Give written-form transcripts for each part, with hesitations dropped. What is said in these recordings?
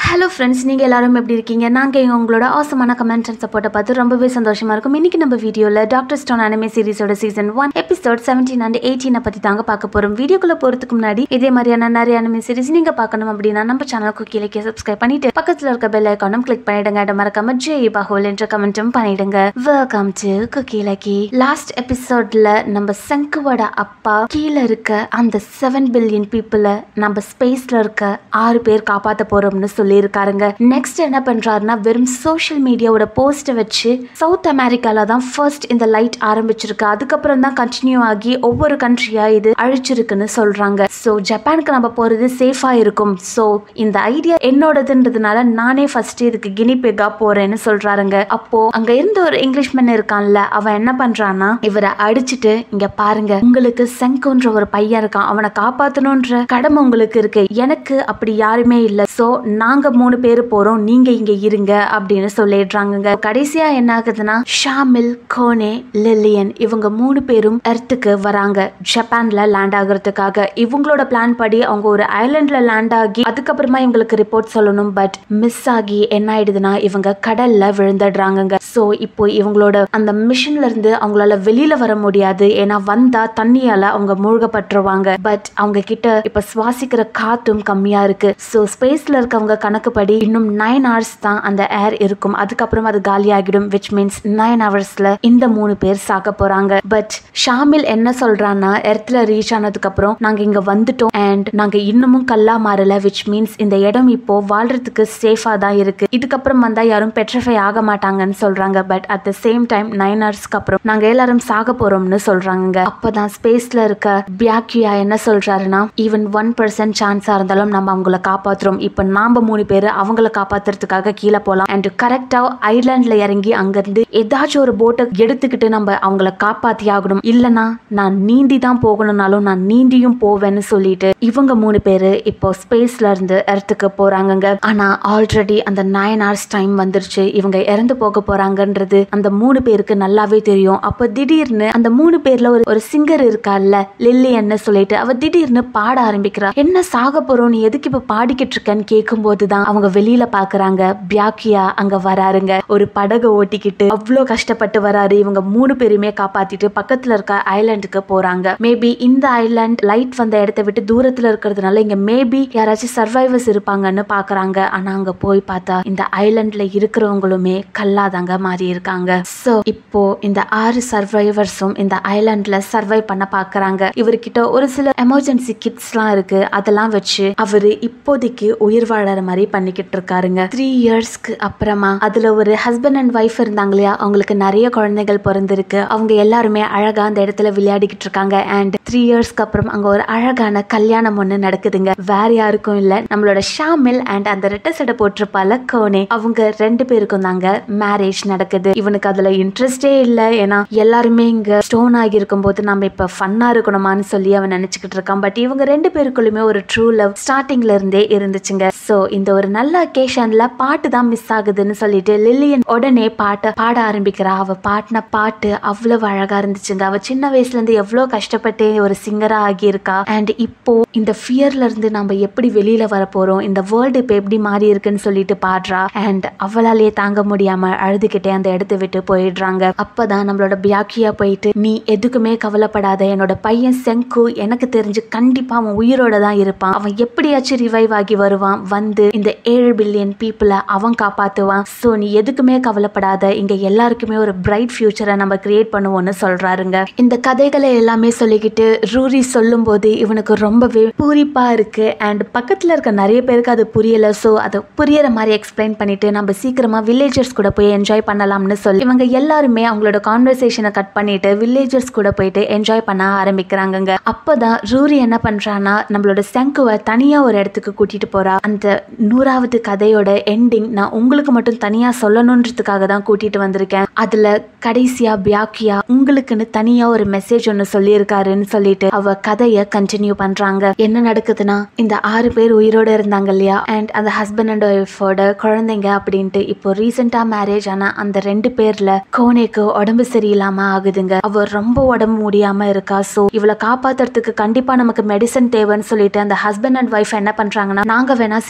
Hello friends, நீங்கள் எல்லாரும் எப்படி இருக்கீங்க? நாங்கள் உங்களோட ஆசமான கமெண்ட் அண்ட் சப்போர்ட்டை பார்த்து ரொம்பவே சந்தோஷமாக இருக்கும். இன்றைக்கி நம்ம வீடியோவில் டாக்டர் ஸ்டோன் அனிமே சீரிஸோட சீசன் 1 எபிசோட் 17 and 18 பற்றி தாங்க பார்க்க போகிறோம். வீடியோக்குள்ளே போகிறதுக்கு முன்னாடி இதே மாதிரியான நிறைய அனிமே சீரிஸ் நீங்கள் பார்க்கணும் அப்படின்னா நம்ம சேனலுக்கு கீழே சப்ஸ்கிரைப் பண்ணிட்டு பக்கத்தில் இருக்க பெல் ஐக்கானும் கிளிக் பண்ணிடுங்க. இடம் மறக்காம ஜெய் பாகோல் என்ற கமெண்ட்டும் பண்ணிடுங்க. Welcome to குக்கிலக்கி. லாஸ்ட் எபிசோட்ல நம்ம செங்குவோட அப்பா கீழே இருக்க அந்த 7 பில்லியன் பீப்புளை நம்ம ஸ்பேஸ்ல இருக்க 6 பேர் காப்பாற்ற போறோம்னு சொல்லி இருக்காருங்க. நெக்ஸ்ட் என்ன பண்றாருன்னா வெறும் சோஷியல் மீடியாவோட போஸ்ட வச்சு சவுத் அமெரிக்கால தான் ஃபர்ஸ்ட் இந்த லைட் ஆரம்பிச்சிருக்கு. அதுக்கப்புறம் தான் கண்டினியூ ஆகி ஒவ்வொரு கண்ட்ரியா இது அழிச்சிருக்குன்னு சொல்றாங்க. சோ ஜப்பானுக்கு நம்ம போறது சேஃபா இருக்கும். சோ இந்த ஐடியா என்னோடதுன்றதுனால நானே ஃபர்ஸ்ட் இதுக்கு கினிபெக்கா போறேன்னு சொல்றாருங்க. அப்போ அங்க இருந்த ஒரு இங்கிலீஷ்மேன் இருக்கான்ல, அவன் என்ன பண்றான்னா இவரை அடிச்சுட்டு, இங்க பாருங்க, உங்களுக்கு செங்கூன்ற ஒரு பையன் இருக்கான், அவனை காப்பாத்தணும்ன்ற கடமை உங்களுக்கு இருக்கு, எனக்கு அப்படி யாருமே இல்ல. சோ நாங்க 3 பேர் போறோம், நீங்க இங்க இருங்க அப்படின்னு சொல்லிடுறாங்க. கடைசியா என்ன ஆகுதுன்னா ஷாமில், கோனே, லில்லியன் இவங்க 3 பேரும் எர்த்துக்கு வராங்க ஜப்பான்ல லேண்ட் ஆகுறதுக்காக. இவங்களோட பிளான் படி அவங்க ஒரு ஐலாண்ட்ல லேண்ட் ஆகி அதுக்கப்புறமா இவங்களுக்கு ரிப்போர்ட் சொல்லணும். பட் மிஸ் ஆகி என்ன ஆயிடுதுன்னா இவங்க கடல்ல விழுந்துடுறாங்க. சோ இப்போ இவங்களோட அந்த மிஷன்ல இருந்து அவங்களால வெளியில வர முடியாது. ஏன்னா வந்தா தண்ணியால அவங்க மூழ்கப்பட்டுருவாங்க. பட் அவங்க கிட்ட இப்ப சுவாசிக்கிற காத்தும் கம்மியா இருக்கு. சோ ஸ்பேஸ்ல இருக்கவங்க கணக்குப்படி இன்னும் 9 hours தான் அந்த ஏர் இருக்கும். அதுக்கப்புறம் அது காலி ஆகிடும். விச் மீன்ஸ் 9 hours இந்த 3 பேர் சாக்க போறாங்க. பட் ஷாமில் என்ன சொல்றான்னா எர்த்ல ரீச் ஆனதுக்கு அப்புறம் நாங்க இங்க வந்துட்டோம் அண்ட் நாங்க இன்னமும் கல்லா மாறல. விச் மீன்ஸ் இந்த இடம் இப்போ வாழ்றதுக்கு சேஃபா தான் இருக்கு. இதுக்கப்புறம் வந்தா யாரும் பெட்ரிஃபை ஆக மாட்டாங்கன்னு சொல்றாங்க. But at the same time 9 ஹவர்ஸ்க்கு அப்புறம் நாங்க எல்லாரும் சாக போறோம்னு சொல்றாங்க. அப்பதான் ஸ்பேஸ்ல இருக்க பியாக்கியா என்ன சொல்றாருன்னா ஈவன் 1% சான்ஸா இருந்தாலும் நம்ம அவங்கள காப்பாத்துறோம். இப்ப நாம 3 பேர் அவங்கள காப்பாத்துறதுக்காக கீழே போலாம் அண்ட் கரெக்டா ஐலாண்ட்ல இறங்கி அங்கிருந்து ஏதாச்சும் ஒரு போட்டை எடுத்துக்கிட்டு நம்ம அவங்கள காப்பாத்தி ஆகணும். இல்லனா நான் நீந்தி தான் போகணும்னாலும் நான் நீந்தியும் போவேன்னு சொல்லிட்டு இவங்க 3 பேரு இப்போ ஸ்பேஸ்ல இருந்து எர்த்துக்கு போறாங்க. ஆனா ஆல்ரெடி அந்த 9 hours டைம் வந்துருச்சு. இவங்க இறந்து போக போறாங்கன்றது அந்த 3 பேருக்கு நல்லாவே தெரியும். அப்ப திடீர்னு அந்த 3 பேர்ல ஒரு சிங்கர் இருக்கால லில்லியன்னு சொல்லிட்டு அவ திடீர்னு பாட ஆரம்பிக்கிறா. என்ன சாக போறோம், நீ எதுக்கு இப்ப பாடிக்கிட்டு இருக்கன்னு கேட்கும் போதுதான் அவங்க வெளியில பாக்குறாங்க பியாக்கியா அங்க வராருங்க. ஒரு படகு ஓட்டிக்கிட்டு அவ்வளோ கஷ்டப்பட்டு வராரு. இவங்க 3 பேருமே காப்பாத்திட்டு பக்கத்துல இருக்க ஐலாண்டுக்கு போறாங்க. மேபி இந்த ஐலாண்ட் லைட் வந்த இடத்தை விட்டு தூரத்துல இருக்கிறதுனால இங்க மேபி யாராச்சும் சர்வைவர்ஸ் இருப்பாங்கன்னு பாக்குறாங்க. ஆனா அங்க போய் பார்த்தா இந்த ஐலாண்ட்ல இருக்கிறவங்களுமே கல்லாதாங்க மாறி இருக்காங்க. சோ இப்போ இந்த 6 சர்வைவர்ஸும் இந்த ஐலாண்ட்ல சர்வை பண்ண பாக்குறாங்க. இவர்கிட்ட ஒரு சில எமர்ஜென்சி கிட்ஸ் எல்லாம் இருக்கு. அதெல்லாம் வச்சு அவரு இப்போதைக்கு உயிர் வாழற மாதிரி பண்ணிக்கிட்டு இருக்காருங்க. 3 இயர்ஸ்க்கு அப்புறமா அதுல ஒரு ஹஸ்பண்ட் அண்ட் ஒய்ஃப் இருந்தாங்க இல்லையா, அவங்களுக்கு நிறைய குழந்தைகள் பிறந்திருக்கு. அவங்க எல்லாருமே அழகா அந்த இடத்துல விளையாடிக்கிட்டு இருக்காங்க. அண்ட் 3 இயர்ஸ்க்கு அப்புறம் அங்க ஒரு அழகான கல்யாணம் ஒண்ணு நடக்குதுங்க. வேற யாருக்கும் இல்ல, நம்மளோட ஷாமில் அண்ட் அந்த ரெட்டை சடை போட்டிருப்பால கோனே, அவங்க 2 பேருக்கும் தாங்க மேரேஜ் நடக்குது. இவனுக்கு அதுல இன்ட்ரெஸ்டே இல்ல. ஏன்னா எல்லாருமே இங்க ஸ்டோன் ஆகி இருக்கும் போது நம்ம இப்ப ஃபன்னா இருக்கணுமான்னு சொல்லி அவன் நினைச்சுக்கிட்டு இருக்கான். பட் இவங்க 2 பேருக்குள்ளுமே ஒரு ட்ரூ லவ் ஸ்டார்டிங்ல இருந்தே இருந்துச்சுங்க. சோ இந்த ஒரு நல்ல அக்கேஷன்ல பாட்டு தான் மிஸ் ஆகுதுன்னு சொல்லிட்டு லில்லியன் உடனே பாட்ட பாட ஆரம்பிக்கிறா. அவ பாட்டின பாட்டு அவ்வளவு அழகா இருந்துச்சுங்க. அவ சின்ன வயசுல இருந்து எவ்வளவு கஷ்டப்பட்டு ஒரு சிங்கரா ஆகி இருக்கா. அண்ட் இப்போ இந்த ஃபியர்ல இருந்து நம்ம எப்படி வெளியில வர போறோம், இந்த வேர்ல்டு இப்ப எப்படி மாறி இருக்குன்னு சொல்லிட்டு பாடுறா. அண்ட் அவளாலேயே தாங்க முடியாம அழுதுகிட்டே அந்த இடத்தை விட்டு போயிடுறாங்க. அப்பதான் நம்மளோட பியாக்கியா போயிட்டு, நீ எதுக்குமே கவலைப்படாத, என்னோட பையன் செங்கு எனக்கு தெரிஞ்சு கண்டிப்பா அவன் உயிரோட தான் இருப்பான், அவன் எப்படியாச்சும் ரிவைவ் ஆகி வருவான், வந்து இந்த 7 பில்லியன் பீப்புளை அவன் காப்பாத்துவான். சோ நீ எதுக்குமே கவலைப்படாத, இங்க எல்லாருக்குமே ஒரு பிரைட் ஃபியூச்சரை நம்ம கிரியேட் பண்ணுவோம்னு சொல்றாருங்க. இந்த கதைகளை எல்லாமே சொல்லிக்கிட்டு ரூரி சொல்லும் போது இவனுக்கு ரொம்பவே பூரிப்பா இருக்கு. அண்ட் பக்கத்துல இருக்க நிறைய பேருக்கு அது புரியல. சோ அதை புரியற மாதிரி எக்ஸ்பிளைன் பண்ணிட்டு நம்ம சீக்கிரமா வில்லேஜர்ஸ் கூட போய் என்ஜாய் பண்ணலாம்னு சொல்லி இவங்க எல்லாருமே அவங்களோட கான்வர்சேஷனை கட் பண்ணிட்டு வில்லேஜர்ஸ் கூட போயிட்டு என்ஜாய் பண்ண ஆரம்பிக்கிறாங்க. அப்பதான் ரூரி என்ன பண்றான்னா நம்மளோட செங்குவை தனியா ஒரு இடத்துக்கு கூட்டிட்டு போறா. அந்த 100வது கதையோட எண்டிங் நான் உங்களுக்கு மட்டும் தனியா சொல்லணும்ன்றதுக்காக தான் கூட்டிட்டு வந்திருக்கேன். அதுல கடைசியா பியாக்கியா உங்களுக்குன்னு தனியா ஒரு மெசேஜ் ஒன்னு சொல்லியிருக்காருன்னு சொல்லிட்டு அவ கதைய கண்டினியூ பண்றாங்க. என்ன நடக்குதுன்னா இந்த 6 பேர் உயிரோட இருந்தாங்க இல்லையா, அண்ட் அந்த ஹஸ்பண்ட் அண்ட் ஒய்ஃபோட குழந்தைங்க அப்படின்ட்டு இப்போ ரீசெண்டா மேரேஜ் ஆனா அந்த 2 பேர்ல கோனேக்கு உடம்பு சரியில்லாம ஆகுதுங்க. அவ ரொம்ப உடம்பு முடியாம இருக்கா. சோ இவளை காப்பாத்துறதுக்கு கண்டிப்பா நமக்கு மெடிசன் தேவைன்னு சொல்லிட்டு அந்த ஹஸ்பண்ட் அண்ட் ஒய்ஃப் என்ன பண்றாங்கன்னா நாங்க வேணா சிட்டிக்கு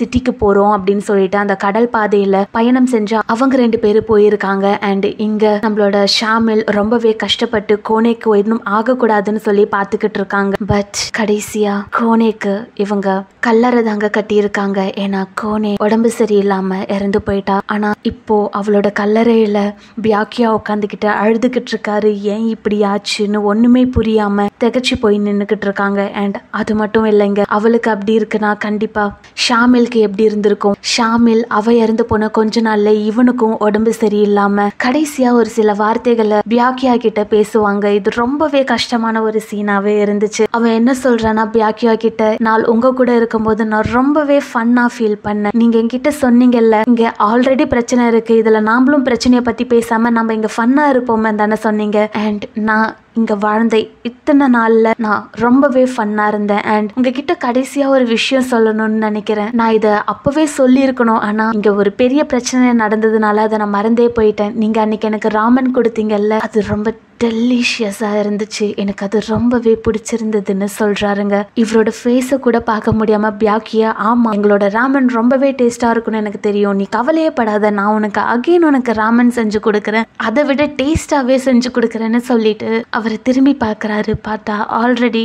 போறோம் அப்படின்னு சொல்லிட்டு அந்த கடல் பாதையில பயணம் செஞ்சா அவங்க 2 பேரும் போயிருக்காங்க. அண்ட் இங்க நம்மளோட ஷாமில் ரொம்பவே கஷ்டப்பட்டு கோனேக்கு இன்னும் ஆகக்கூடாதுன்னு சொல்லி பாத்துக்கிட்டு இருக்காங்க. பட் கடைசியா கோனேக்கு இவங்க கல்லறை தாங்க கட்டியிருக்காங்க. ஏன்னா கோனே உடம்பு சரியில்லாம இறந்து போயிட்டா. ஆனா இப்போ அவளோட கல்லறையில பியாக்கியா உட்காந்துக்கிட்டு அழுதுகிட்டு இருக்காரு. ஏன் இப்படி ஆச்சுன்னு ஒண்ணுமே புரியாம திகச்சு போய் நின்னுகிட்டு இருக்காங்க. அண்ட் அது மட்டும் இல்லைங்க, அவளுக்கு அப்படி இருக்குன்னா கண்டிப்பா ஷாமிலுக்கு எப்படி இருந்திருக்கும். ஷாமில் அவ இறந்து போன கொஞ்ச நாள்ல இவனுக்கும் உடம்பு சரியில்லாம கடைசியா ஒரு சில வார்த்தைகளை பியாக்கியா கிட்ட பேசுவாங்க. இது ரொம்பவே கஷ்டமான ஒரு சீனாவே இருந்துச்சு. அவன் என்ன சொல்றானா பியாக்கியா கிட்ட, நான் உங்க கூட இருக்கும்போது நான் ரொம்பவே ஃபன்னா ஃபீல் பண்ணேன். நீங்க என்கிட்ட சொன்னீங்கல்ல இங்க ஆல்ரெடி பிரச்சனை இருக்கு, இதுல நாமளும் பிரச்சனையை பத்தி பேசாம நம்ம இங்க ஃபன்னா இருப்போமே தானே சொன்னீங்க. அண்ட் நான் இங்க வாழ்ந்த இத்தனை நாள்ல நான் ரொம்பவே ஃபன்னா இருந்தேன். அண்ட் உங்ககிட்ட கடைசியா ஒரு விஷயம் சொல்லணும்னு நினைக்கிறேன். நான் இதை அப்பவே சொல்லி இருக்கணும், ஆனா இங்க ஒரு பெரிய பிரச்சனை நடந்ததுனால அதை நான் மறந்தே போயிட்டேன். நீங்க அன்னைக்கு எனக்கு ராமன் கொடுத்தீங்கல்ல, அது ரொம்ப டெலிஷியஸா இருந்துச்சு, எனக்கு அது ரொம்பவே பிடிச்சிருந்ததுன்னு சொல்றாருங்க. இவரோட ஃபேஸை கூட பார்க்க முடியாம பியாக்கியா, ஆமா எங்களோட ராமன் ரொம்பவே டேஸ்டா இருக்கும்னு எனக்கு தெரியும், நீ கவலையே படாத, நான் உனக்கு அகைன் உனக்கு ராமன் செஞ்சு கொடுக்குறேன், அதை விட டேஸ்டாவே செஞ்சு கொடுக்குறேன்னு சொல்லிட்டு அவரை திரும்பி பார்க்கறாரு. பார்த்தா ஆல்ரெடி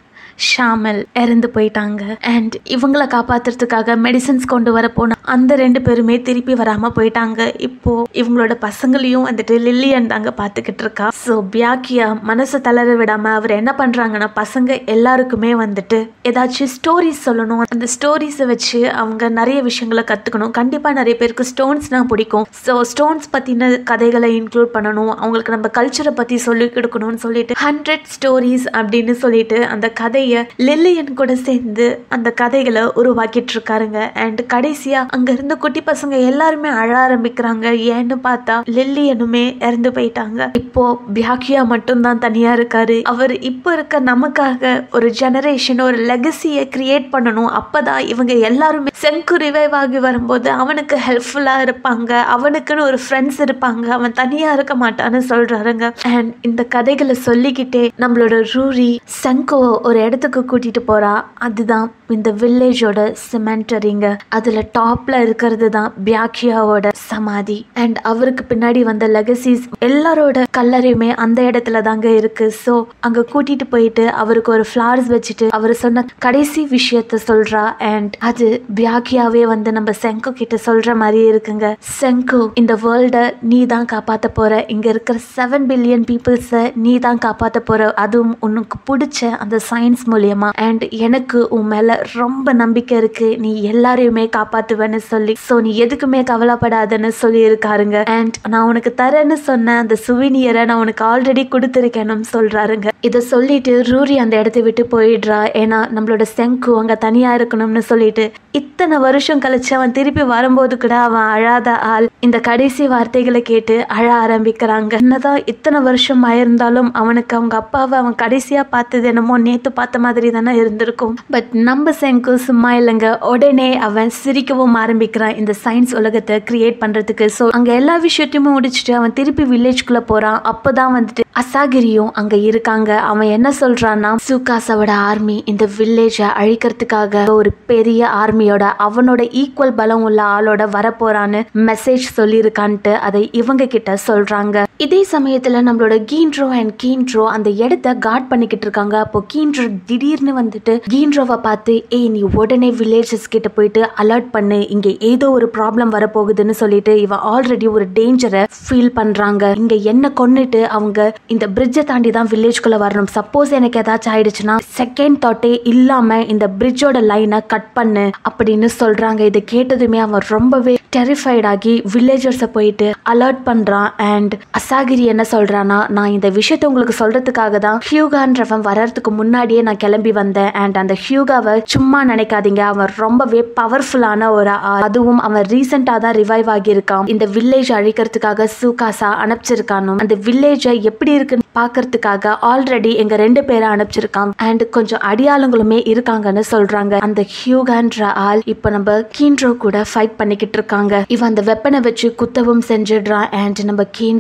ஷாமல் இறந்து போயிட்டாங்க. அண்ட் இவங்களை காப்பாத்துறதுக்காக மெடிசன்ஸ் கொண்டு வர போன அந்த 2 பேருமே திருப்பி வராம போயிட்டாங்க. இப்போ இவங்களோட பசங்களையும் வந்துட்டு லில்லியன் தாங்க பாத்துக்கிட்டு இருக்கா. ஸோ பியாக்கியா மனசை தளர விடாம அவர் என்ன பண்றாங்கன்னா, பசங்க எல்லாருக்குமே வந்துட்டு ஏதாச்சும் ஸ்டோரிஸ் சொல்லணும், அந்த ஸ்டோரிஸை வச்சு அவங்க நிறைய விஷயங்களை கத்துக்கணும். கண்டிப்பா நிறைய பேருக்கு ஸ்டோன்ஸ்னா பிடிக்கும். ஸோ ஸ்டோன்ஸ் பத்தின கதைகளை இன்க்ளூட் பண்ணணும், அவங்களுக்கு நம்ம கல்ச்சரை பத்தி சொல்லி கொடுக்கணும்னு சொல்லிட்டு 100 ஸ்டோரிஸ் அப்படின்னு சொல்லிட்டு அந்த கதை லில்லியன் கூட சேர்ந்து அந்த கதைகளை உருவாக்கிட்டு இருக்காருங்க. அண்ட் கடைசியா அங்க இருந்த குட்டி பசங்க எல்லாருமே அழ ஆரம்பிக்கிறாங்க. ஏன்னு பார்த்தா லில்லியனுமே இறந்து போயிட்டாங்க. இப்போ பியாக்கியா மட்டும் தான் தனியா இருக்காரு. அவர் இப்போ இருக்க நமக்காக ஒரு ஜெனரேஷன் ஒரு லெகசியை கிரியேட் பண்ணணும். அப்பதான் இவங்க எல்லாருமே சென்கு ரிவைவ் ஆகி வரும்போது அவனுக்கு ஹெல்ப்ஃபுல்லா இருப்பாங்க, அவனுக்குன்னு ஒரு ஃப்ரெண்ட்ஸ் இருப்பாங்க, அவன் தனியா இருக்க மாட்டான்னு சொல்றாருங்க. அண்ட் இந்த கதைகளை சொல்லிக்கிட்டே நம்மளோட ரூரி சென்கு ஒரு இடத்துக்கு கூட்டிட்டு போறா. அதுதான் இந்த வில்லேஜோட சிமெண்டரிங்க. அதுல டாப்ல இருக்கிறது தான் பியாக்கியாவோட சமாதி. அண்ட் அவருக்கு பின்னாடி வந்த லெகசிஸ் எல்லாரோட கல்லறையுமே அந்த இடத்துல தாங்க இருக்கு. ஸோ அங்க கூட்டிட்டு போயிட்டு அவருக்கு ஒரு ஃபிளவர்ஸ் வச்சுட்டு அவர் சொன்ன கடைசி விஷயத்த சொல்றா. அண்ட் அது பியாக்கியாவே வந்து நம்ம செங்கு கிட்ட சொல்ற மாதிரி இருக்குங்க. செங்கு, இந்த வேர்ல்ட நீ தான் காப்பாத்த போற, இங்க இருக்கிற 7 பில்லியன் பீப்புள்ஸ நீ தான் காப்பாத்த போற, அதுவும் உனக்கு பிடிச்ச அந்த சயின்ஸ் மூலியமா. அண்ட் எனக்கு உன் மேல ரொம்ப நம்பிக்கை இருக்கு, நீ எல்லாரையுமே காப்பாத்துவேன்னு சொல்லி. சோ நீ எதுக்குமே கவலைப்படாதன்னு சொல்லி இருக்காருங்க. அண்ட் நான் உனக்கு தரேன்னு சொன்ன அந்த சுவினியரை நான் உனக்கு ஆல்ரெடி கொடுத்துருக்கேன்னு சொல்றாருங்க. இதை சொல்லிட்டு ரூரி அந்த இடத்தை விட்டு போயிடுறா. ஏன்னா நம்மளோட செங்கு அங்க தனியா இருக்கணும்னு சொல்லிட்டு இத்தனை வருஷம் கழிச்சு அவன் திருப்பி வரும்போது கூட அவன் அழாத ஆள் இந்த கடைசி வார்த்தைகளை கேட்டு அழ ஆரம்பிக்கிறாங்க. என்னதான் இத்தனை வருஷம் ஆயிருந்தாலும் அவனுக்கு அவங்க அப்பாவை அவன் கடைசியா பார்த்தது என்னமோ நேத்து பார்த்த மாதிரி தானே இருந்திருக்கும். பட் நம்ம செங்கு சும்மா இல்லைங்க, உடனே அவன் சிரிக்கவும் ஆரம்பிக்கிறான் இந்த சயின்ஸ் உலகத்தை கிரியேட் பண்றதுக்கு. ஸோ அங்க எல்லா விஷயத்தையுமே முடிச்சுட்டு அவன் திருப்பி வில்லேஜ்குள்ள போறான். அப்பதான் வந்துட்டு அசாகிரியும் அங்க இருக்காங்க. அவன் என்ன சொல்றான்னா, சுகாசாவோட ஆர்மி இந்த வில்லேஜ அழிக்கிறதுக்காக ஒரு பெரிய ஆர்மியோட அவனோட ஈக்குவல் பலம் உள்ள ஆளோட வரப்போறான்னு மெசேஜ் சொல்லியிருக்கான்ட்டு அதை இவங்க கிட்ட சொல்றாங்க. இதே சமயத்துல நம்மளோட கீன்ட்ரோ அண்ட் கீன்ட்ரோ அந்த இடத்த கார்ட் பண்ணிக்கிட்டு இருக்காங்க. அப்போ கீன்ட்ரோ திடீர்னு வந்துட்டு கீன்ட்ரோவை பார்த்து, ஏய் நீ உடனே வில்லேஜஸ் கிட்ட போயிட்டு அலர்ட் பண்ணு, இங்க ஏதோ ஒரு ப்ராப்ளம் வரப்போகுதுன்னு சொல்லிட்டு இவன் ஆல்ரெடி ஒரு டேஞ்சரை ஃபீல் பண்றாங்க. இங்க என்ன கொன்னுட்டு அவங்க இந்த பிரிட்ஜை தாண்டி தான் வில்லேஜ்குள்ள வரணும். சப்போஸ் எனக்கு ஏதாச்சும் ஆயிடுச்சுன்னா செகண்ட் தாட்டே இல்லாம இந்த பிரிட்ஜோட லைனை கட் பண்ணு அப்படின்னு சொல்றாங்க. இதை கேட்டதுமே அவன் ரொம்பவே டெரிஃபைட் ஆகி வில்லேஜர்ஸை போயிட்டு அலர்ட் பண்றான். அண்ட் அசாகிரி என்ன சொல்றானா, நான் இந்த விஷயத்தை உங்களுக்கு சொல்றதுக்காக தான் ஹியூகான்றவன் வர்றதுக்கு முன்னாடியே நான் கிளம்பி வந்தேன். அண்ட் அந்த ஹியூகாவை சும்மா நினைக்காதீங்க, அவன் ரொம்பவே பவர்ஃபுல்லான ஒரு ஆள், அதுவும் அவன் ரீசெண்டா தான் ரிவைவ் ஆகியிருக்கான். இந்த வில்லேஜ் அழிக்கிறதுக்காக சுகாசா அனுப்பிச்சிருக்கானு, அந்த வில்லேஜை எப்படி இருக்குன்னு பாக்கிறதுக்காக ஆல்ரெடி எங்க 2 பேரை அனுப்பிச்சிருக்கான். அண்ட் கொஞ்சம் அடியாளங்களுமே இருக்காங்கன்னு சொல்றாங்க. அந்த ஹியூகான்ற ஆள் இப்ப நம்ம கீன்ட்ரோ கூட ஃபைட் பண்ணிக்கிட்டு இருக்காங்க. இவன் அந்த வெப்பனை வச்சு குத்தவும் செஞ்சிடுறான். அண்ட் நம்ம கீன்ட்ரோ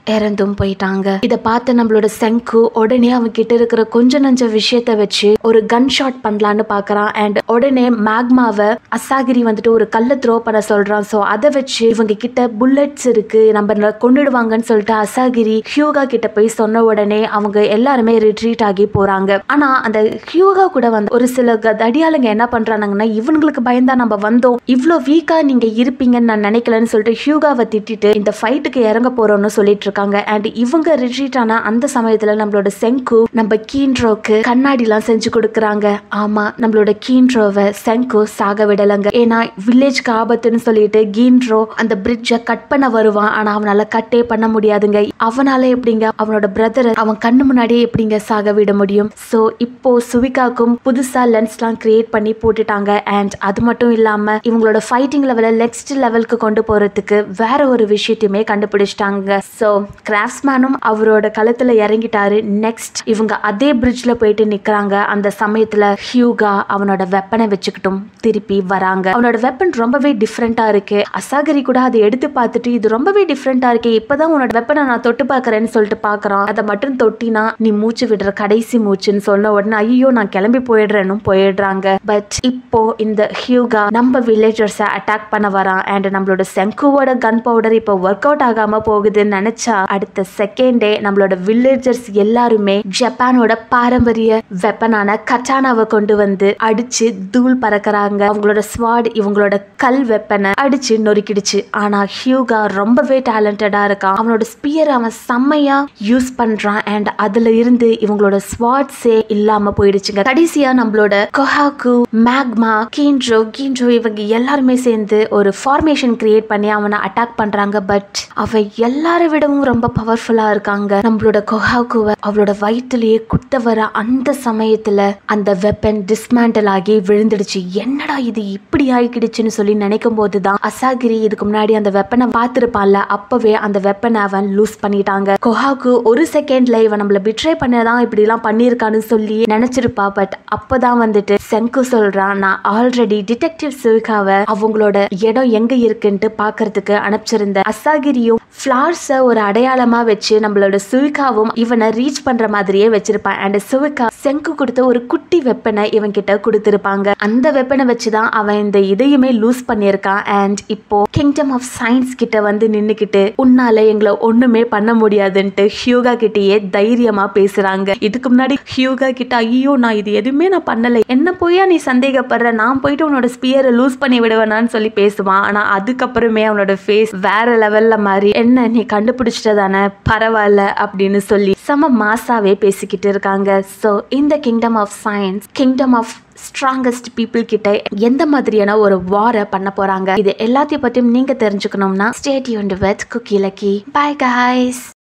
இறந்தும் போயிட்டாங்க. இதை பார்த்து நம்மளோட செங்கு உடனே அவன் கிட்ட இருக்கிற கொஞ்ச நஞ்ச விஷயத்த வச்சு ஒரு கன் ஷாட் பண்ணலான்னு பாக்குறான். அண்ட் உடனே மேக்மாவை அசாகிரி வந்துட்டு ஒரு கல்ல த்ரோ பண்ண சொல்றான். சோ அதை வச்சு இவங்க கிட்ட புல்லட்ஸ் இருக்கு, நம்ம கொண்டுடுவாங்கன்னு சொல்லிட்டு அசாகிரி ஹியூகா கிட்ட போய் சொன்ன உடனே அவங்க எல்லாருமே ரிட்ரீட் ஆகி போறாங்க. ஆனா அந்த ஹியூகா கூட வந்து ஒரு சில தடியாளுங்க என்ன பண்றாங்கன்னா, இவங்களுக்கு பயந்தா நம்ம வந்தோம், இவ்வளோ வீக்கா நீங்க இருப்பீங்கன்னு நான் நினைக்கலன்னு சொல்லிட்டு ஹியூகாவை திட்டிட்டு இந்த ஃபைட்டுக்கு இறங்க போறோம்னு சொல்லிட்டு இருக்காங்க. அண்ட் இவங்க ரிட்ரீட் ஆன அந்த சமயத்துல நம்மளோட செங்கு நம்ம கீன்ட்ரோக்கு கண்ணாடி எல்லாம் செஞ்சு கொடுக்கறாங்க. ஆமா, நம்மளோட கீன்ட்ரோவை செங்கு சாக விடலங்க. ஏன்னா வில்லேஜ்க்கு ஆபத்துன்னு சொல்லிட்டு கீன்ட்ரோ அந்த பிரிட்ஜை கட் பண்ண வருவான். ஆனா அவனால கட்டே பண்ண முடியாதுங்க. அவனால எப்படிங்க அவனோட பிரதரை அவன் கண்ணு முன்னாடியே எப்படிங்க சாக விட முடியும்? சோ இப்போ சுவிகாக்கும் புதுசா லென்ஸ்லாம் கிரியேட் பண்ணி போட்டுட்டாங்க. அண்ட் அது மட்டும் இல்லாம இவங்களோட ஃபைட்டிங் லெவலை நெக்ஸ்ட் லெவலுக்கு கொண்டு போறதுக்கு வேற ஒரு விஷயத்தையுமே கண்டுபிடிச்சிட்டாங்க. சோ கிராஃப்ட்ஸ்மேனும் அவரோட களத்துல இறங்கிட்டாரு. நெக்ஸ்ட் இவங்க அதே பிரிட்ஜ்ல போயிட்டு நிக்கிறாங்க. அந்த சமயத்துல ஹியூகா அவனோட வெப்பனை வச்சுக்கிட்டும் திருப்பி வராங்க. அவனோட வெப்பன் ரொம்பவே டிஃப்ரெண்டா இருக்கு. அசாகரி கூட அதை எடுத்து பார்த்துட்டு இது ரொம்பவே டிஃப்ரெண்டா இருக்கு, இப்பதான் உன்னோட வெப்பனை நான் தொட்டு பாக்குறேன்னு சொல்லிட்டு பாக்குறான். அதை மட்டும் தொட்டினா நீ மூச்சு விடுற கடைசி மூச்சுன்னு சொன்ன உடனே ஐயோ நான் கிளம்பி போயிடுறேன்னு போயிடுறாங்க. பட் இப்போ இந்த ஹியூகா நம்ம வில்லேஜர்ஸ அட்டாக் பண்ண வரான். அண்ட் நம்மளோட செங்குவோட கன் பவுடர் இப்போ ஒர்க் அவுட் ஆகாம போகுதுன்னு நினைச்சா அடுத்த செகண்டே நம்மளோட வில்லேஜர்ஸ் எல்லாருமே ஜப்பானோட பாரம்பரிய வெப்பனான கட்டானாவை கொண்டு வந்து அடிச்சு தூள் பறக்கிறாங்க. அவங்களோட ஸ்வாட் இவங்களோட கல் வெப்பனை அடிச்சு நொறுக்கிடுச்சு. ஆனா ஹியூகா ரொம்பவே டேலண்டடா இருக்கான். அவனோட ஸ்பியர் அவன் செம்மையா யூஸ் பண்றான். அண்ட் அதுல இருந்து இவங்களோட ஸ்வாட்ஸே இல்லாம போயிடுச்சுங்க. கடைசியா நம்மளோட கொஹாக்கு, மேக்மா, கீன்ட்ரோ இவங்க எல்லாருமே சேர்ந்து ஒரு ஃபார்மேஷன் கிரியேட் பண்ணி அவனை அட்டாக் பண்றாங்க. பட் அவ எல்லாரை விடவும் ரொம்ப பவர்ஃபுல்லா இருக்காங்க. நம்மளோட கொஹாக்குவை அவளோட வயிற்றுலயே குத்த வர அந்த சமயத்துல அந்த வெப்பன் டிஸ்மேண்டல் ஆகி விழுந்துடுச்சு. என்னடா இது இப்படி ஆகிடுச்சுன்னு சொல்லி நினைக்கும் போதுதான் அசாகிரி இதுக்கு முன்னாடி அந்த வெப்பனை பார்த்திருப்பான்ல, அப்பவே அந்த வெப்பனை அவன் லூஸ் பண்ணிட்டாங்க. கொஹாக்கு ஒரு செகண்ட்ல இவன் நம்மள பிட்ரே பண்ணதான் இப்படி எல்லாம் பண்ணிருக்கான்னு சொல்லி நினைச்சிருப்பா. பட் அப்பதான் வந்துட்டு செங்கு சொல்றான், நான் ஆல்ரெடி டிடெக்டிவ் சுவிகாவை அவங்களோட இடம் எங்க இருக்குன்ட்டு பாக்குறதுக்கு அனுப்பிச்சிருந்தேன். அசாகிரியும் ஃபிளார்ஸ ஒரு அடையாளமா வச்சு நம்மளோட சுவிகாவும் இவனை ரீச் பண்ற மாதிரியே வச்சிருப்பான். அண்ட் சுவிகா செங்கு கொடுத்த ஒரு குட்டி வெப்பனை இவன் கிட்ட கொடுத்திருப்பாங்க. அந்த வெப்பனை வச்சுதான் அவன் இந்த இதையுமே லூஸ் பண்ணியிருக்கான். அண்ட் இப்போ கிங்டம் ஆஃப் சயின்ஸ் கிட்ட வந்து நின்னுக்கிட்டு உன்னால எங்களை ஒண்ணுமே பண்ண முடியாதுன்ட்டு ஹியூகா கிட்டயே தைரியமா பேசுறாங்க. இதுக்கு முன்னாடி ஹியூகா கிட்ட ஐயோ நான் இது எதுவுமே நான் பண்ணல, என்ன போயா நீ சந்தேகப்படுற, நான் போயிட்டு உன்னோட ஸ்பியரை லூஸ் பண்ணி விடுவேனான்னு சொல்லி பேசுவான். ஆனா அதுக்கப்புறமே அவனோட ஃபேஸ் வேற லெவல்ல மாறி என்ன நீ கண்டுபிடிச்சிட்டதானே பரவாயில்ல அப்படின்னு சொல்லி செம மாசாவே பேசிக்கிட்டு இருக்காங்க. ஸோ இந்த kingdom of science, kingdom of strongest people கிட்ட எந்த மாதிரியான ஒரு வாரை பண்ண போறாங்க, இது எல்லாத்தையும் பத்தியும் நீங்க தெரிஞ்சுக்கணும்னா stay tuned with Cookie Lucky. Bye guys.